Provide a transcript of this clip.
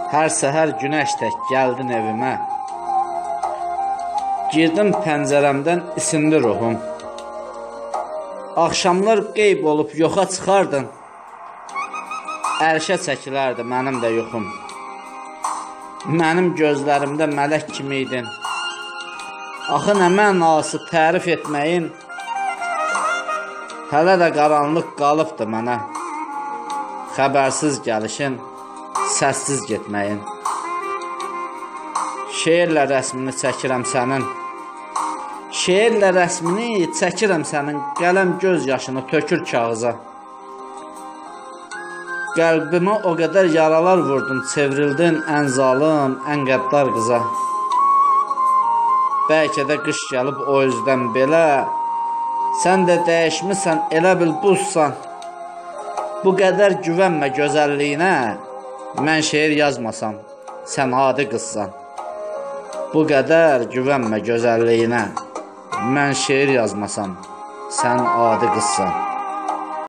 Hər səhər günəş tək gəldin evimə. Girdim pəncərəmdən isindi ruhum. Axşamlar qeyb olub yoxa çıxardın. Ərşə çəkilərdi mənim də yoxum. Mənim gözlərimdə mələk kimi idin. Axı nə mənası tərif etməyin. Hələ də qaranlıq qalıbdı mənə. Xəbərsiz gəlişin, səssiz getməyin. Şeirlə rəsmini çəkirəm sənin. Şeirlə rəsmini çəkirəm sənin. Qələm göz yaşını tökür kağıza. Qəlbimə o qədər yaralar vurdun, çevrildin ən zalım, ən qəddar qıza. Bəlkə də qış gəlib o üzdən belə. Sən də dəyişmisən, elə bil buzsan. Bu qədər güvənmə gözəlliyinə. Mən şeir yazmasam, sən adi qızsan. Bu qədər güvənmə gözəlliyinə. Mən şeir yazmasam, sən adi qızsan.